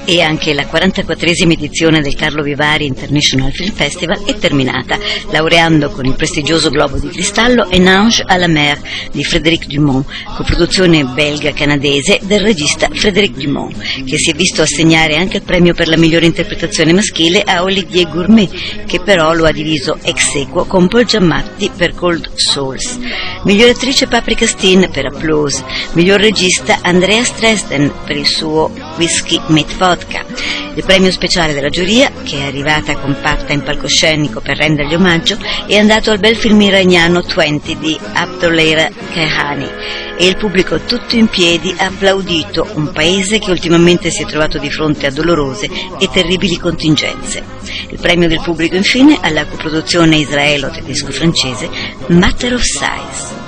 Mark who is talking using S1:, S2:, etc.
S1: E anche la 44esima edizione del Carlo Vivari International Film Festival è terminata, laureando con il prestigioso Globo di Cristallo Un Ange à la mer di Frédéric Dumont, coproduzione belga-canadese del regista Frédéric Dumont, che si è visto assegnare anche il premio per la migliore interpretazione maschile a Olivier Gourmet, che però lo ha diviso ex aequo con Paul Giamatti per Cold Souls. Miglior attrice Paprika Steen per Applause, miglior regista Andrea Dresden per il suo Whisky Meet Vodka. Il premio speciale della giuria, che è arrivata compatta in palcoscenico per rendergli omaggio, è andato al bel film iraniano 20 di Abdolleira Kehani, e il pubblico tutto in piedi ha applaudito un paese che ultimamente si è trovato di fronte a dolorose e terribili contingenze. Il premio del pubblico infine alla coproduzione israelo-tedesco-francese Matter of Size.